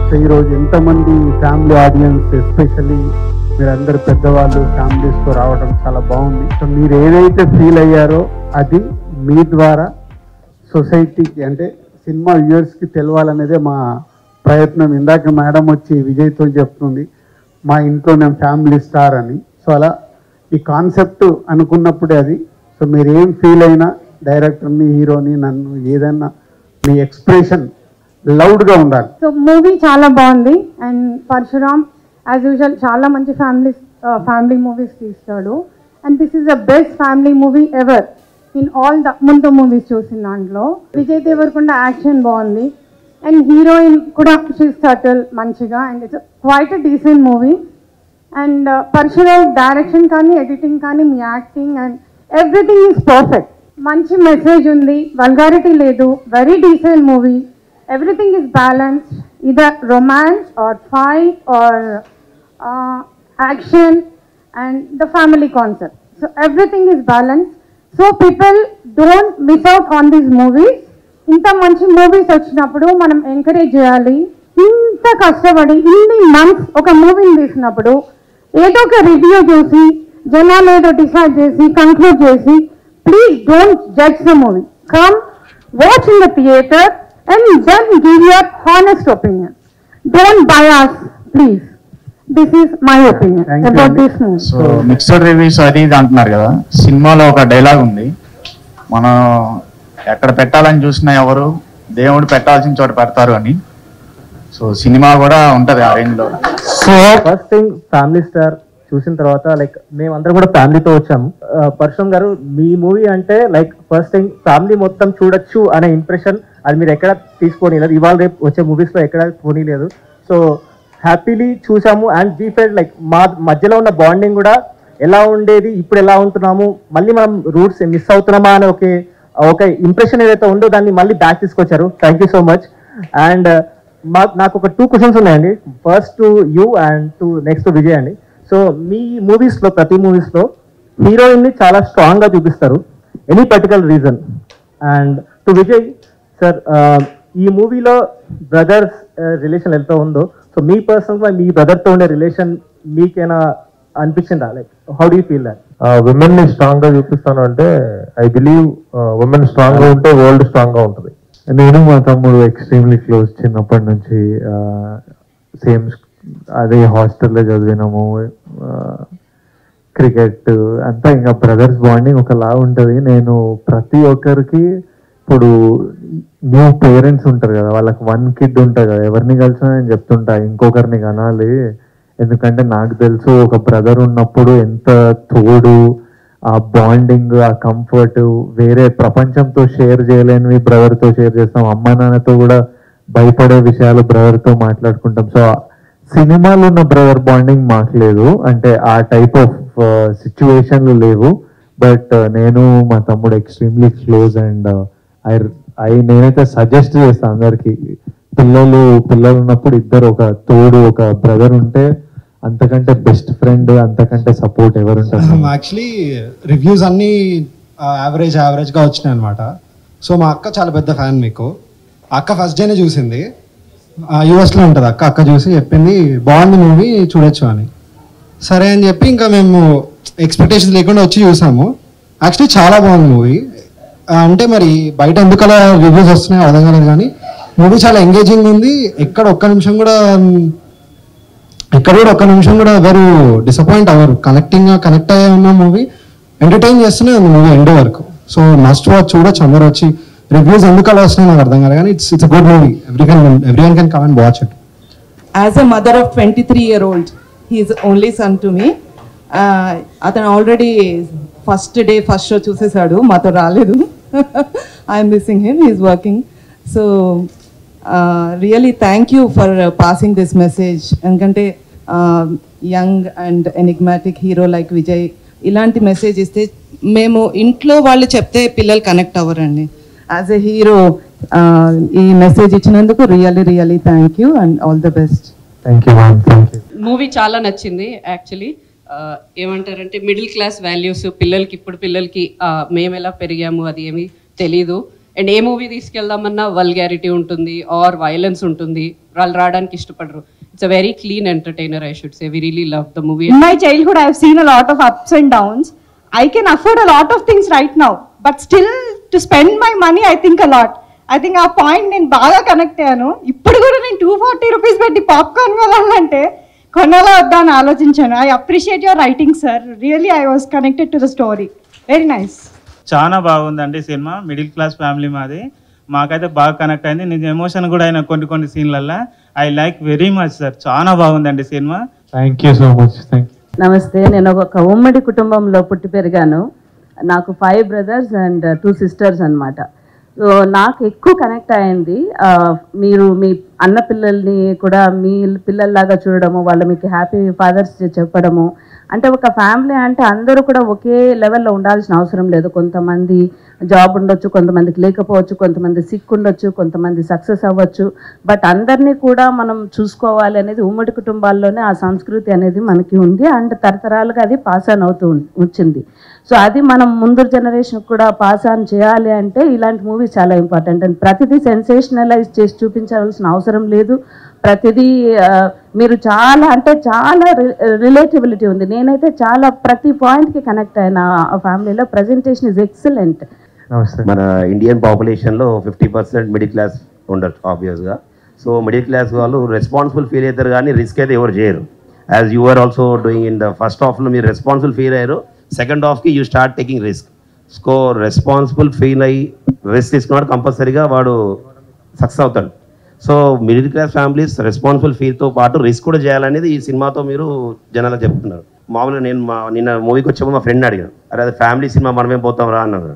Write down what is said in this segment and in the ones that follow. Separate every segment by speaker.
Speaker 1: ఈరోజు ఎంతమంది family audience, especially మీరందరూ పెద్దవాళ్ళు ఫ్యామిలీస్తో రావడం చాలా బాగుంది. సో మీరు ఏదైతే ఫీల్ అయ్యారో అది మీ ద్వారా సొసైటీకి, అంటే సినిమా వ్యూవర్స్కి తెలవాలనేదే మా ప్రయత్నం. ఇందాక మేడం వచ్చి విజయ్తో చెప్తుంది మా ఇంట్లో నేను ఫ్యామిలీ స్టార్ అని. సో అలా ఈ కాన్సెప్ట్ అనుకున్నప్పుడే అది. సో మీరు ఏం ఫీల్ అయినా డైరెక్టర్ని, హీరోని, నన్ను ఏదైనా మీ ఎక్స్ప్రెషన్ లౌడ్గా ఉండాలి.
Speaker 2: సో మూవీ చాలా బాగుంది. అండ్ పరశురామ్ యాజ్ యూజువల్ చాలా మంచి ఫ్యామిలీ మూవీస్ తీస్తాడు. And this is the best family movie ever in all the ముందు మూవీస్ చూసిన దాంట్లో. విజయ్ దేవరకొండ యాక్షన్ బాగుంది. అండ్ హీరోయిన్ కూడా షీస్ సటిల్ మంచిగా. And it's quite a decent movie. And Parasuram direction కానీ, ఎడిటింగ్ కానీ, మీ acting and everything is perfect. మంచి మెసేజ్ ఉంది, వల్గారిటీ లేదు, very decent movie. Everything is balanced, either romance or fight or action and the family concept. So everything is balanced. So people don't miss out on these movies. Inta manchi movies vachinappudu manam encourage cheyali. Inta kashtabadi inni months oka movie ni tesinappudu edo oka review chusi janalu edo decide chesi conclude chesi, please don't judge the movie. Come watch in the theater and then give your honest opinion. Don't bias, please. This is my opinion about this movie.
Speaker 3: So mixed reviews అది అంటున్నారు కదా. సినిమాలో ఒక dialogue ఉంది, మనం ఎక్కడ పెట్టాలని చూసినా ఎవరు దేవుడు పెట్టాల్సిన చోట పెడతారు అని. సో సినిమా కూడా ఉంటది ఆ రేంజ్ లో.
Speaker 4: So first thing family star చూసిన తర్వాత లైక్ మేమందరం కూడా ఫ్యామిలీతో వచ్చాము. పరశురామ్ గారు మీ మూవీ అంటే లైక్ ఫస్ట్ థింగ్ ఫ్యామిలీ మొత్తం చూడొచ్చు అనే ఇంప్రెషన్ అది మీరు ఎక్కడ తీసుకోలేదు. ఇవాళ రేపు వచ్చే మూవీస్లో ఎక్కడ పోనీలేదు. సో హ్యాపీలీ చూసాము. అండ్ వీ ఫెల్ట్ లైక్ మా మధ్యలో ఉన్న బాండింగ్ కూడా ఎలా ఉండేది, ఇప్పుడు ఎలా ఉంటున్నాము, మళ్ళీ మనం రూట్స్ మిస్ అవుతున్నామా అనే ఒక ఇంప్రెషన్ ఏదైతే ఉందో దాన్ని మళ్ళీ బ్యాక్ తీసుకొచ్చారు. Thank you so much. And నాకు ఒక 2 క్వశ్చన్స్ ఉన్నాయండి. First to you and next to Vijay అండి. సో మీ మూవీస్లో ప్రతి మూవీస్లో హీరోయిన్ని చాలా స్ట్రాంగ్గా చూపిస్తారు. Any particular reason? And to Vijay sir, ఈ మూవీలో బ్రదర్స్ రిలేషన్ ఎంత ఉందో, సో మీ పర్సనల్గా మీ బ్రదర్తో ఉండే రిలేషన్ మీకేనా అనిపించిందా? Like how do you feel that?
Speaker 5: Women ని స్ట్రాంగ్ గా చూపిస్తాను అంటే ఐ బిలీవ్ విమెన్ స్ట్రాంగ్ గా ఉంటే వరల్డ్ స్ట్రాంగ్ గా ఉంటుంది. నేను మా తమ్ముడు ఎక్స్ట్రీమ్లీ క్లోజ్, చిన్నప్పటి నుంచి సేమ్ అదే హాస్టల్లో చదివినాము, క్రికెట్ అంతా ఇంకా బ్రదర్స్ బాండింగ్ ఒకలా ఉంటుంది. నేను ప్రతి ఒక్కరికి ఇప్పుడు న్యూ పేరెంట్స్ ఉంటారు కదా, వాళ్ళకి 1 kid ఉంటుంది కదా, ఎవరిని కలిసినా నేను చెప్తుంటా ఇంకొకరిని కనాలి. ఎందుకంటే నాకు తెలుసు ఒక బ్రదర్ ఉన్నప్పుడు ఎంత తోడు, ఆ బాండింగ్, ఆ కంఫర్ట్ వేరే ప్రపంచంతో షేర్ చేయలేనివి బ్రదర్తో షేర్ చేస్తాం. అమ్మ నాన్నతో కూడా భయపడే విషయాలు బ్రదర్తో మాట్లాడుకుంటాం. సో సినిమాలో ఉన్న బ్రదర్ బాండింగ్ మాకు లేదు, అంటే ఆ టైప్ ఆఫ్ సిచ్యువేషన్లు లేవు. బట్ నేను మా తమ్ముడు ఎక్స్ట్రీమ్లీ క్లోజ్. అండ్ నేనైతే సజెస్ట్ చేస్తాను అందరికి, పిల్లలు ఉన్నప్పుడు ఇద్దరు ఒక తోడు, ఒక బ్రదర్ ఉంటే అంతకంటే బెస్ట్ ఫ్రెండ్, అంతకంటే సపోర్ట్ ఎవరుంటారు.
Speaker 6: యాక్చువల్లీ రివ్యూస్ అన్నీ యావరేజ్గా వచ్చినాయి అనమాట. సో మా అక్క చాలా పెద్ద ఫ్యాన్ మీకు. అక్క ఫస్ట్ డేనే చూసింది, యూఎస్లో ఉంటుంది అక్క చూసి చెప్పింది బాగుంది మూవీ చూడొచ్చు అని. సరే అని చెప్పి ఇంకా మేము ఎక్స్పెక్టేషన్స్ లేకుండా వచ్చి చూసాము. యాక్చువల్లీ చాలా బాగుంది మూవీ. అంటే మరి బయట ఎందుకు అలా రివ్యూస్ వస్తున్నాయో అర్థం కాలేదు, కానీ మూవీ చాలా ఎంగేజింగ్ ఉంది. ఎక్కడ ఒక్క నిమిషం కూడా ఎవరు డిసప్పాయింట్ అవ్వరు. కనెక్ట్ అయ్యే ఉన్న మూవీ, ఎంటర్టైన్ చేస్తూనే ఉంది మూవీ ఎండ్ వరకు. సో మస్ట్ వాచ్, చూడొచ్చు అందరూ వచ్చి. రివ్యూస్ ఎందుకు అలా వస్తున్నాయి నాకు అర్థం కాదు, కానీ it's a good movie. Everyone can come and watch it.
Speaker 7: As a mother of 23-year-old, he is only son to me. అతను ఆల్రెడీ ఫస్ట్ షో చూసేసాడు, మాతో రాలేదు. I'm missing him, he's working. So really thank you for passing this message. ఎందుకంటే young and enigmatic hero like Vijay ఇలాంటి message ఇస్తే, మేము ఇంట్లో వాళ్ళు చెప్తే పిల్లలు కనెక్ట్ అవ్వరండి. యాజ్ ఎ హీరో ఈ మెసేజ్ ఇచ్చినందుకు really thank you and all the best.
Speaker 5: Thank you ma'am. Thank you.
Speaker 8: Movie చాలా నచ్చింది. యాక్చువల్లీ ఏమంటారంటే మిడిల్ క్లాస్ వాల్యూస్ పిల్లలకి, ఇప్పుడు పిల్లలకి మేము ఎలా పెరిగాము అది ఏమీ తెలీదు. అండ్ ఏ మూవీ తీసుకెళ్దామన్నా వల్గారిటీ ఉంటుంది ఆర్ వైలెన్స్ ఉంటుంది, వాళ్ళు రావడానికి ఇష్టపడరు. It's a very clean entertainer, I should say. We really love the movie.
Speaker 9: In my childhood, I have seen a lot of ups and downs. I can afford a lot of things right now, but still to spend my money, I think a lot. I think ఆ point నేను బాగా connect అయ్యాను. ఇప్పుడు కూడా నేను 240 rupees పెట్టి popcorn కొనాలంటే కొనాలా వద్దా అని ఆలోచించాను. I appreciate your writing sir. Really I was connected to the story. Very nice.
Speaker 10: చాలా బాగుందండి సినిమా. మిడిల్ క్లాస్ ఫ్యామిలీ మాది. మాకైతే బాగా కనెక్ట్ అయింది. నేను ఎమోషన్ కూడా అయినా కొన్ని సీన్లల్లో. I like very much sir. చాలా బాగుందండి సినిమా.
Speaker 5: Thank you so much. Thank you.
Speaker 11: నమస్తే. నేను ఒక ఉమ్మడి కుటుంబంలో పుట్టి పెరిగాను. నాకు 5 brothers and 2 sisters అన్నమాట. సో నాకు ఎక్కువ కనెక్ట్ అయింది మీరు మీ అన్న పిల్లల్ని కూడా మీ పిల్లల్లాగా చూడడము, వాళ్ళు మీకు హ్యాపీ ఫాదర్స్ చెప్పడము. అంటే ఒక ఫ్యామిలీ అంటే అందరూ కూడా ఒకే లెవెల్లో ఉండాల్సిన అవసరం లేదు. కొంతమంది జాబ్ ఉండొచ్చు, కొంతమందికి లేకపోవచ్చు, కొంతమంది సిక్ ఉండొచ్చు, కొంతమంది సక్సెస్ అవ్వచ్చు. బట్ అందరినీ కూడా మనం చూసుకోవాలి అనేది ఉమ్మడి కుటుంబాల్లోనే ఆ సంస్కృతి అనేది మనకి ఉంది. అండ్ తరతరాలుగా అది పాస్ ఆన్ అవుతూ వచ్చింది. సో అది మనం ముందు జనరేషన్ కూడా పాస్ ఆన్ చేయాలి అంటే ఇలాంటి మూవీస్ చాలా ఇంపార్టెంట్. అండ్ ప్రతిదీ సెన్సేషనలైజ్ చేసి చూపించాల్సిన అవసరం లేదు. ప్రతిదీ మీరు చాలా అంటే చాలా రిలేటబిలిటీ ఉంది. నేనైతే చాలా ప్రతి పాయింట్కి కనెక్ట్ అయిన ఫ్యామిలీలో. Presentation is excellent.
Speaker 12: మన ఇండియన్ పాపులేషన్లో 50% మిడిల్ క్లాస్ ఉండొచ్చు ఆబ్వియస్గా. సో మిడిల్ క్లాస్ వాళ్ళు రెస్పాన్సిబుల్ ఫీల్ అవుతారు కానీ రిస్క్ అయితే ఎవరు చేయరు. As you are also doing in the first హాఫ్లో మీరు రెస్పాన్సిబుల్ ఫీల్ అయ్యారు. సెకండ్ హాఫ్కి you start taking risk. So responsible feel అయ్యి రిస్క్ తీసుకున్నాడు కంపల్సరీగా వాడు సక్సెస్ అవుతాడు. So middle class families responsible ఫీల్తో పాటు రిస్క్ కూడా చేయాలనేది ఈ సినిమాతో మీరు జనాలకు చెప్తున్నారు. మామూలుగా నేను నిన్న మూవీకి వచ్చేప్పుడు మా ఫ్రెండ్ అడిగాను, అరే అది ఫ్యామిలీ సినిమా మనమేం పోతాం రా అన్నాడు.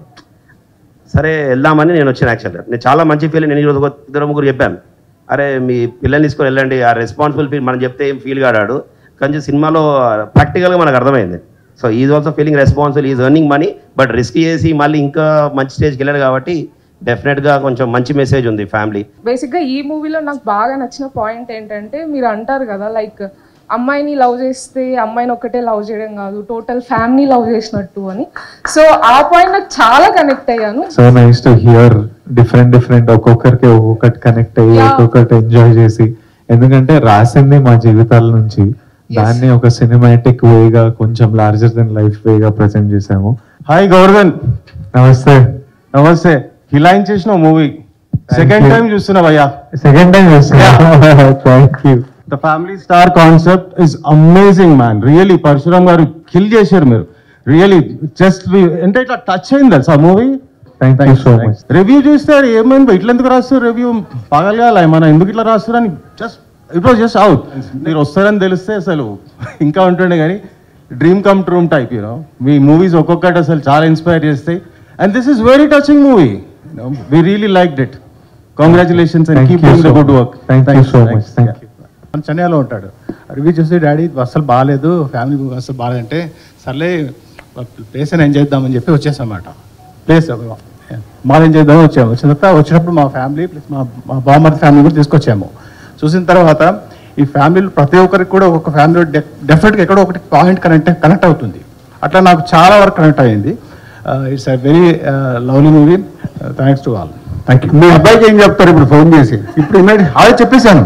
Speaker 12: సరే వెళ్దామని నేను వచ్చాను. యాక్చువల్గా నేను చాలా మంచి ఫీల్. నేను ఈరోజు 2-3 చెప్పాను, అరే మీ పిల్లల్ని తీసుకొని వెళ్ళండి, ఆ రెస్పాన్సిబుల్ ఫీల్ మనం చెప్తే ఏం ఫీల్ కాడాడు. కొంచెం సినిమాలో ప్రాక్టికల్గా మనకు అర్థమైంది. So is also feeling responsible, is earning money, but risk చేసి మళ్ళీ ఇంకా మంచి స్టేజ్కి వెళ్ళాడు కాబట్టి డెఫినెట్గా కొంచెం మంచి మెసేజ్ ఉంది ఫ్యామిలీ.
Speaker 13: బేసిక్గా ఈ మూవీలో నాకు బాగా నచ్చిన పాయింట్ ఏంటంటే, మీరు అంటారు కదా లైక్ అమ్మాయిని లవ్ చేస్తే అమ్మాయిని ఒక్కటే లవ్ చేయడం కాదు, టోటల్ ఫ్యామిలీ లవ్ చేసినట్టు అని. సో ఆ పాయింట్ నాకు చాలా కనెక్ట్ అయ్యాను.
Speaker 5: So nice to hear different ఒక్కొక్కరికి ఒక్కొక్కటి కనెక్ట్ అయ్యి ఒక్కొక్కటి ఎంజాయ్ చేసి. ఎందుకంటే రాసింది మా జీవితాల నుంచి, దాన్ని ఒక సినిమాటిక్ వేగా కొంచెం లార్జర్ దెన్ లైఫ్ వేగా ప్రెజెంట్ చేసాము.
Speaker 14: హాయ్ గౌర్ధన్.
Speaker 5: నమస్తే.
Speaker 14: నమస్తే. హిలాయిన్ చేసిన మూవీ సెకండ్ టైం చూస్తున్నా భయ్యా.
Speaker 5: సెకండ్ టైం చూస్తున్నా. Thank you.
Speaker 14: The family star concept is amazing man. Really Parasuram గారు కిల్ చేశారు మీరు. రియలీ జస్ట్ అంటే ఇట్లా టచ్ అయింది తెలుసా movie.
Speaker 5: Thank you so much.
Speaker 14: Review చూస్తే ఏమైంది ఇట్లా ఎందుకు రాస్తారు రివ్యూ, పగలగాల మన ఎందుకు ఇట్లా రాస్తారని just it was just out. మీరు వస్తారని తెలిస్తే అసలు ఇంకా ఉంటుండే కానీ dream come true type you know. మీ మూవీస్ ఒక్కొక్కటి అసలు చాలా ఇన్స్పైర్ చేస్తాయి. And this is very touching movie. We really liked it. Congratulations and keep doing the good work.
Speaker 5: Thank you so much. Thank you.
Speaker 15: చెన్నైలో ఉంటాడు. రివ్యూ చూసి daddy అస్సలు బాగాలేదు, ఫ్యామిలీ మూవీ అస్సలు బాగాలేదంటే సర్లే ప్లేస్ అని ఎంజాయ్ చేద్దామని చెప్పి వచ్చేసామాట. ప్లేస్ మాల్ ఎంజాయ్ చేద్దామని వచ్చాము. వచ్చినప్పుడు మా ఫ్యామిలీ ప్లస్ మా బామ్మర్ది ఫ్యామిలీ కూడా తీసుకొచ్చాము. చూసిన తర్వాత ఈ ఫ్యామిలీలో ప్రతి ఒక్కరికి కూడా ఒక్కొక్క ఫ్యామిలీలో డెఫినెట్గా ఎక్కడో ఒకటి పాయింట్ కనెక్ట్ అవుతుంది. అట్లా నాకు చాలా వరకు కనెక్ట్ అయ్యింది. It's a very lovely movie. Thanks to all.
Speaker 14: Thank you. మీ అబ్బాయికి ఏం చెప్తారు ఇప్పుడు ఫోన్ చేసి? ఇప్పుడు ఆల్రెడీ చెప్పేశాను.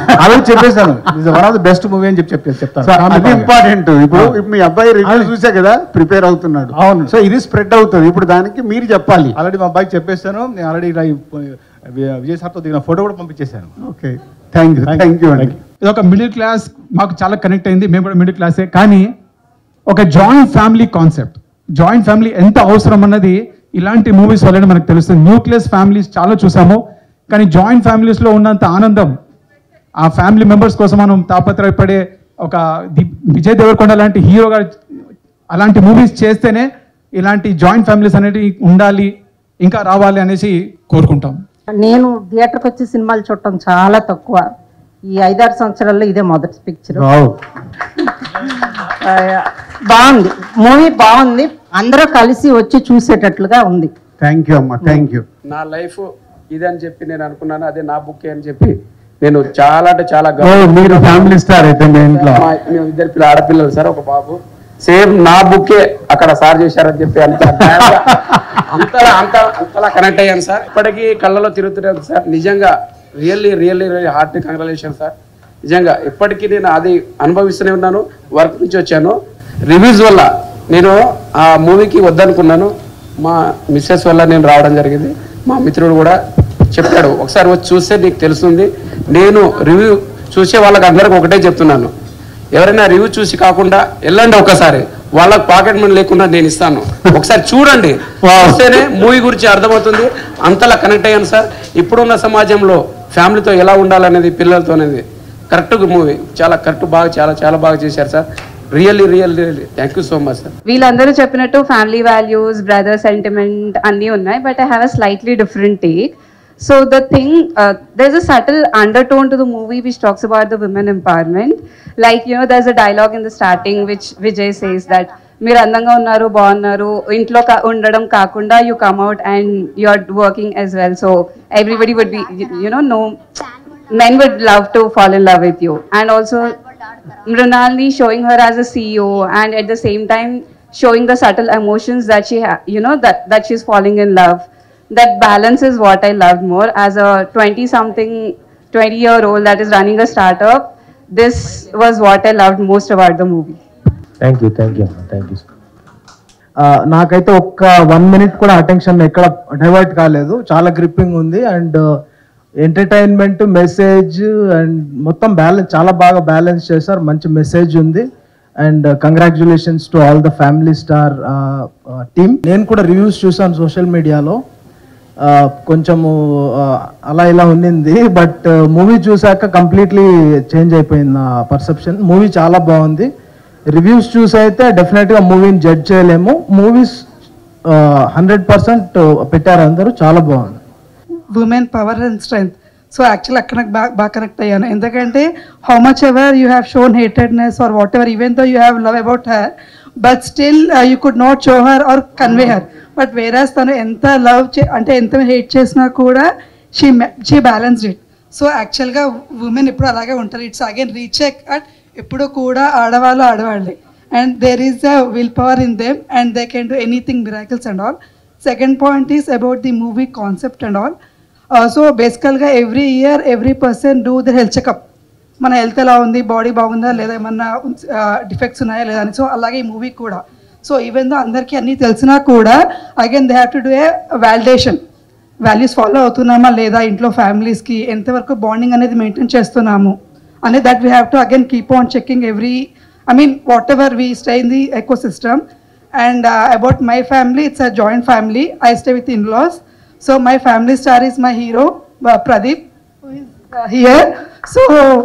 Speaker 14: It's one of the best movie అని చెప్తాను.
Speaker 15: అది ఇంపార్టెంట్. ఇప్పుడు మీ అబ్బాయి రివ్యూ చూసా కదా, ప్రిపేర్ అవుతున్నాడు. అవును. సో ఇది స్ప్రెడ్ అవుతుంది. ఇప్పుడు దానికి మీరు చెప్పాలి.
Speaker 14: ఆల్రెడీ మా అబ్బాయికి చెప్పేశాను. నేను ఆల్రెడీ విజయ్ సార్తో దిగిన ఫోటో కూడా పంపించేశాను.
Speaker 15: ఓకే, థ్యాంక్ యూ అండి. ఇది ఒక మిడిల్ క్లాస్ మాకు చాలా కనెక్ట్ అయింది. మేము కూడా మిడిల్ క్లాసే, కానీ ఒక joint family concept, joint family ఎంత అవసరం అన్నది ఇలాంటి మూవీస్ వల్లనే మనకు తెలుస్తుంది. న్యూక్లియస్ ఫ్యామిలీస్ చాలా చూసాము, కానీ జాయింట్ ఫ్యామిలీస్లో ఉన్నంత ఆనందం, ఆ ఫ్యామిలీ మెంబర్స్ కోసం మనం తాపత్రయపడే ఒక విజయ్ దేవరకొండ లాంటి హీరో గారు అలాంటి మూవీస్ చేస్తేనే ఇలాంటి జాయింట్ ఫ్యామిలీస్ అనేవి ఉండాలి, ఇంకా రావాలి అనేసి కోరుకుంటాం.
Speaker 16: నేను థియేటర్కి వచ్చి సినిమాలు చూడటం చాలా తక్కువ. ఈ 5-6 సంవత్సరాల్లో ఇదే మొదటి పిక్చర్. బాగుంది, మూవీ బాగుంది, అందరూ కలిసి వచ్చి చూసేటట్లుగా ఉంది.
Speaker 15: థ్యాంక్ యూ అమ్మా, థ్యాంక్ యూ.
Speaker 17: నా లైఫ్ ఇదని చెప్పి నేను అనుకున్నాను, అదే నా బుక్ అని చెప్పి నేను చాలా అంటే చాలా
Speaker 15: మీరు ఫ్యామిలీ స్టార్ అయితే మీ ఇంట్లో
Speaker 17: మేము 2 ఆడపిల్లలు సార్, ఒక బాబు. సేమ్ నా బుక్కే అక్కడ సార్ చేశారని చెప్పి అంత అంతలా కనెక్ట్ అయ్యాను సార్. ఇప్పటికీ కళ్ళలో తిరుగుతున్నాను సార్. నిజంగా రియల్లీ హార్ట్ కంగ్రాచులేషన్ సార్. నిజంగా ఇప్పటికీ నేను అది అనుభవిస్తూనే ఉన్నాను. వర్క్ నుంచి వచ్చాను. రివ్యూస్ వల్ల నేను ఆ మూవీకి వద్దనుకున్నాను. మా మిస్సెస్ వల్ల నేను రావడం జరిగింది. మా మిత్రుడు కూడా చెప్పాడు, ఒకసారి వచ్చి చూస్తే నీకు తెలుస్తుంది. నేను రివ్యూ చూసే వాళ్ళకి అందరికి ఒకటే చెప్తున్నాను, ఎవరైనా రివ్యూ చూసి కాకుండా వెళ్ళండి ఒకసారి. వాళ్ళకి పాకెట్ మనీ లేకుండా నేను ఇస్తాను, ఒకసారి చూడండి. వస్తేనే మూవీ గురించి అర్థమవుతుంది. అంతలా కనెక్ట్ అయ్యాను సార్. ఇప్పుడున్న సమాజంలో ఫ్యామిలీతో ఎలా ఉండాలనేది, పిల్లలతో అనేది కరెక్ట్గా మూవీ చాలా కరెక్ట్, బాగా చాలా బాగా చేశారు sir. Really thank you so much sir.
Speaker 18: వీళ్ళందరూ చెప్పినట్టు ఫ్యామిలీ వాల్యూస్, బ్రదర్ సెంటిమెంట్ అన్నీ ఉన్నాయి, but I have a slightly different take. So the thing, there's a subtle undertone to the movie which talks about the women empowerment. Like, you know, there's a dialogue in the starting which Vijay says that మీరు అందంగా ఉన్నారు, బాగున్నారు, ఇంట్లో ఉండడం కాకుండా you come out and you're working as well. So everybody would be, you know, no men would love to fall in love with you. And also Mrinalini showing her as a CEO and at the same time showing the subtle emotions that she you know, that she's falling in love. That balance is what I loved more. As a 20-year-old that is running a startup, this was what I loved most about the movie.
Speaker 4: Thank you.
Speaker 19: నాకైతే ఒక్క 1 minute కూడా attention ఎక్కడ divert కాలేదు. చాలా gripping ఉంది and entertainment, message and మొత్తం balance, చాలా బాగా బ్యాలెన్స్ చేశారు. మంచి మెసేజ్ ఉంది and congratulations to all the family Star team. నేను కూడా రివ్యూస్ చూసాను సోషల్ మీడియాలో, కొంచెము అలా ఇలా ఉండింది, బట్ మూవీ చూసాక కంప్లీట్లీ చేంజ్ అయిపోయింది నా పర్సెప్షన్. మూవీ చాలా బాగుంది. రివ్యూస్ చూసి అయితే డెఫినెట్గా మూవీని జడ్జ్ చేయలేము. మూవీస్ 100% పెట్టారు అందరూ, చాలా బాగుంది.
Speaker 20: Women power and strength. So actually అక్కడ నాకు బాగా కనెక్ట్ అయ్యాను. ఎందుకంటే how much ever you have shown hatedness or whatever, even though you have love about her, but still you could not show her or convey her. But whereas తను ఎంత love అంటే ఎంత hate చేసినా కూడా she balanced it. So యాక్చువల్గా women ఎప్పుడు అలాగే ఉంటారు. ఇట్స్ అగైన్ రీచెక్ అట్ ఎప్పుడు కూడా ఆడవాళ్ళే and there is a will power in them and they can do anything miracles and all. Second point is about the movie concept and all. So బేసికల్గా every year every person do the health checkup. మన health ఎలా ఉంది, body బాగుందా లేదా, ఏమన్నా defects ఉన్నాయా లేదా అని. సో అలాగే ఈ మూవీ కూడా. సో ఈవెన్ దో అందరికీ అన్నీ తెలిసినా కూడా again they have to do a validation. Values follow అవుతున్నామా లేదా, ఇంట్లో ఫ్యామిలీస్కి ఎంతవరకు బాండింగ్ అనేది మెయింటైన్ చేస్తున్నాము అనేది, that we have to again keep on checking every, I mean whatever we stay in the ecosystem. And about my family, it's a joint family. I stay with in-laws. So my family star is my hero, Pradeep, who is here. So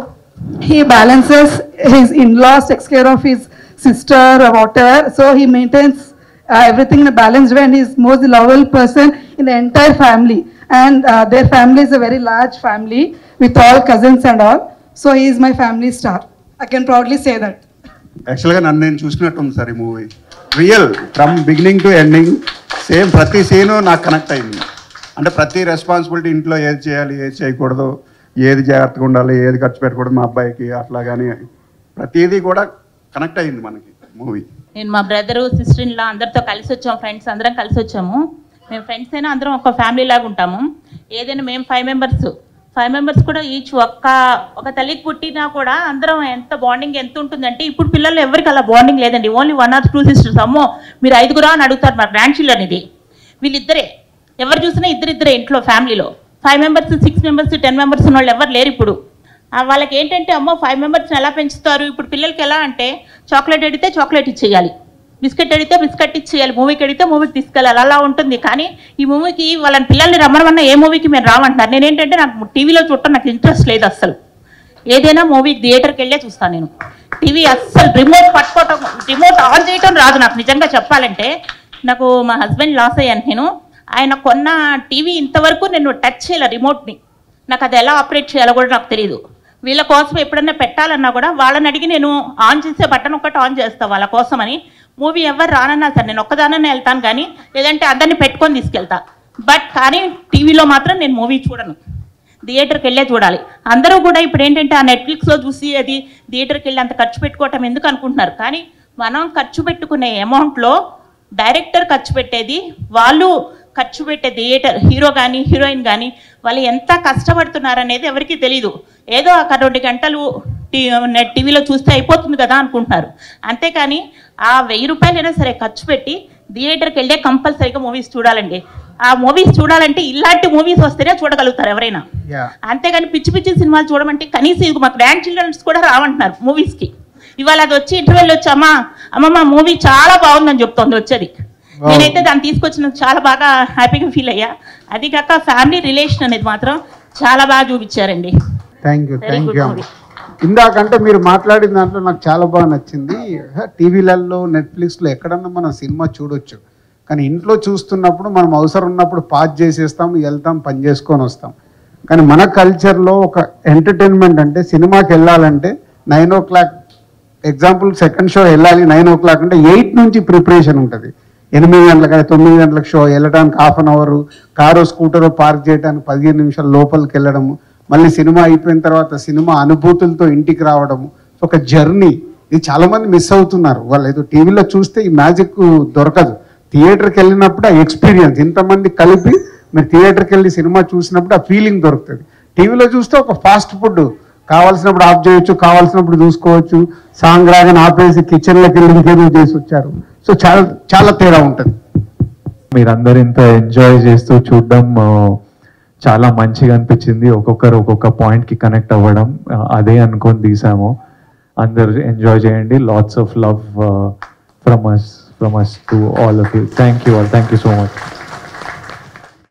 Speaker 20: he balances his in-laws, takes care of his sister or whatever. So he maintains everything in a balanced way, and he's most lovable person in the entire family. And their family is a very large family with all cousins and all. So he is my family star. I can proudly say that.
Speaker 21: యాక్చువల్గా నన్ను నేను చూసినట్టుంది sir ఈ movie. Real from beginning to ending same ప్రతి scene నాకు connect అయింది. అంటే ప్రతి రెస్పాన్సిబిలిటీ, ఇంట్లో ఏది చేయాలి, ఏది చేయకూడదు, ఏది జాగ్రత్తగా ఉండాలి, ఏది ఖర్చు పెట్టకూడదు మా అబ్బాయికి, అట్లా కానీ ప్రతిదీ కూడా కనెక్ట్ అయింది మనకి మూవీ.
Speaker 22: నేను మా బ్రదరు, సిస్టర్ ఇన్ లా అందరితో కలిసి వచ్చాము, ఫ్రెండ్స్ అందరం కలిసి వచ్చాము. మేము ఫ్రెండ్స్ అయినా అందరం ఒక ఫ్యామిలీ లాగా ఉంటాము. ఏదైనా మేము 5 మెంబర్స్ కూడా ఈచ్ ఒక తల్లికి పుట్టినా కూడా అందరం ఎంత బాండింగ్ ఎంత ఉంటుందంటే, ఇప్పుడు పిల్లలు ఎవరికి అలా బాండింగ్ లేదండి. Only 1 or 2 sisters. అమ్మో మీరు 5 అని అడుగుతారు మా గ్రాండ్ చిల్డ్రన్. ఇది వీళ్ళిద్దరే, ఎవరు చూసినా ఇద్దరిద్దరే ఇంట్లో ఫ్యామిలీలో. 5 మెంబర్స్, 6 మెంబర్స్, 10 మెంబర్స్ ఉన్న వాళ్ళు ఎవరు లేరు ఇప్పుడు. వాళ్ళకి ఏంటంటే అమ్మో 5 మెంబర్స్ని ఎలా పెంచుతారు. ఇప్పుడు పిల్లలకి ఎలా అంటే చాక్లెట్ అడిగితే చాక్లెట్ ఇచ్చేయాలి, బిస్కెట్ అడిగితే బిస్కెట్ ఇచ్చేయాలి, మూవీకి అడిగితే మూవీకి తీసుకెళ్ళాలి, అలా ఉంటుంది. కానీ ఈ మూవీకి వాళ్ళని పిల్లల్ని రమ్మనమన్నా ఏ మూవీకి మేము రామంటారు. నేనేంటంటే నాకు టీవీలో చూడటం నాకు ఇంట్రెస్ట్ లేదు అస్సలు. ఏదైనా మూవీ థియేటర్కి వెళ్ళే చూస్తాను నేను. టీవీ అస్సలు రిమోట్ పట్టుకోవటం, రిమోట్ ఆన్ చేయటం రాదు నాకు. నిజంగా చెప్పాలంటే నాకు మా హస్బెండ్ లాస్ అయ్యాను నేను. ఆయన కొన్న టీవీ ఇంతవరకు నేను టచ్ చేయాలి రిమోట్ని. నాకు అది ఎలా ఆపరేట్ చేయాలో కూడా నాకు తెలియదు. వీళ్ళ కోసం ఎప్పుడన్నా పెట్టాలన్నా కూడా వాళ్ళని అడిగి నేను ఆన్ చేసే బటన్ ఒకటి ఆన్ చేస్తాను వాళ్ళ కోసమని. మూవీ ఎవరు రానన్నా సరే నేను ఒక్కదానన్నా వెళ్తాను, కానీ లేదంటే అందరినీ పెట్టుకొని తీసుకెళ్తా. బట్ కానీ టీవీలో మాత్రం నేను మూవీ చూడను, థియేటర్కి వెళ్ళే చూడాలి. అందరూ కూడా ఇప్పుడు ఏంటంటే ఆ నెట్ఫ్లిక్స్లో చూసి అది థియేటర్కి వెళ్ళి అంత ఖర్చు పెట్టుకోవటం ఎందుకు అనుకుంటున్నారు. కానీ మనం ఖర్చు పెట్టుకునే అమౌంట్లో డైరెక్టర్ ఖర్చు పెట్టేది, వాళ్ళు ఖర్చు పెట్టే థియేటర్ హీరో కానీ హీరోయిన్ కానీ వాళ్ళు ఎంత కష్టపడుతున్నారనేది ఎవరికీ తెలీదు. ఏదో ఒక 2 గంటలు నెట్ టీవీలో చూస్తే అయిపోతుంది కదా అనుకుంటున్నారు. అంతేకాని ఆ 1000 రూపాయలైనా సరే ఖర్చు పెట్టి థియేటర్కి వెళ్ళే కంపల్సరీగా మూవీస్ చూడాలండి. ఆ మూవీస్ చూడాలంటే ఇలాంటి మూవీస్ వస్తేనే చూడగలుగుతారు ఎవరైనా. అంతేగాని పిచ్చి పిచ్చి సినిమాలు చూడమంటే కనీసం ఇది మా గ్రాండ్ చిల్డ్రన్స్ కూడా రావంటున్నారు మూవీస్కి. ఇవాళ అది వచ్చి ఇంటర్వెల్ వచ్చి అమ్మమ్మ మూవీ చాలా బాగుందని చెప్తోంది వచ్చేది. నేనైతే దాన్ని తీసుకొచ్చిన చాలా బాగా హ్యాపీగా ఫీల్ అయ్యా. అది కాక ఫ్యామిలీ రిలేషన్ అనేది మాత్రం చాలా బాగా చూపించారండి.
Speaker 1: థ్యాంక్ యూ ఇందాకంటే మీరు మాట్లాడిన దాంట్లో నాకు చాలా బాగా నచ్చింది. టీవీలలో నెట్ఫ్లిక్స్లో ఎక్కడన్నా మనం సినిమా చూడొచ్చు, కానీ ఇంట్లో చూస్తున్నప్పుడు మనం అవసరం ఉన్నప్పుడు పాజ్ చేసేస్తాం, వెళ్తాం, పని చేసుకొని వస్తాం. కానీ మన కల్చర్లో ఒక ఎంటర్టైన్మెంట్ అంటే సినిమాకి వెళ్ళాలంటే 9 o'clock ఎగ్జాంపుల్ సెకండ్ షో వెళ్ళాలి 9 o'clock అంటే 8 నుంచి ప్రిపరేషన్ ఉంటుంది. 8 గంటలకు 9 గంటలకు షో వెళ్ళడానికి half an hour, car scooter park చేయడానికి 15 నిమిషాలు లోపలికి వెళ్ళడము, మళ్ళీ సినిమా అయిపోయిన తర్వాత సినిమా అనుభూతులతో ఇంటికి రావడము, ఒక జర్నీ. ఇది చాలామంది మిస్ అవుతున్నారు. వాళ్ళు ఏదో టీవీలో చూస్తే ఈ మ్యాజిక్ దొరకదు. థియేటర్కి వెళ్ళినప్పుడు ఆ ఎక్స్పీరియన్స్ ఇంతమంది కలిపి మీరు థియేటర్కి వెళ్ళి సినిమా చూసినప్పుడు ఆ ఫీలింగ్ దొరుకుతుంది. టీవీలో చూస్తే ఒక ఫాస్ట్ ఫుడ్ కావాల్సినప్పుడు ఆఫ్ చేయొచ్చు, కావాల్సినప్పుడు చూసుకోవచ్చు, సాంగ్ రాగానే ఆపేసి కిచెన్లోకి వెళ్ళి ఇంకేదో చేసి వచ్చారు. సో చాలా చాలా తేడా ఉంటుంది.
Speaker 5: మీరందరూ ఇంత ఎంజాయ్ చేస్తూ చూడడం చాలా మంచిగా అనిపించింది. ఒక్కొక్కరు ఒక్కొక్క పాయింట్కి కనెక్ట్ అవ్వడం అదే అనుకొని తీసాము. అందరు ఎంజాయ్ చేయండి. Lots of love from us to all of you. Thank you all. Thank you so much.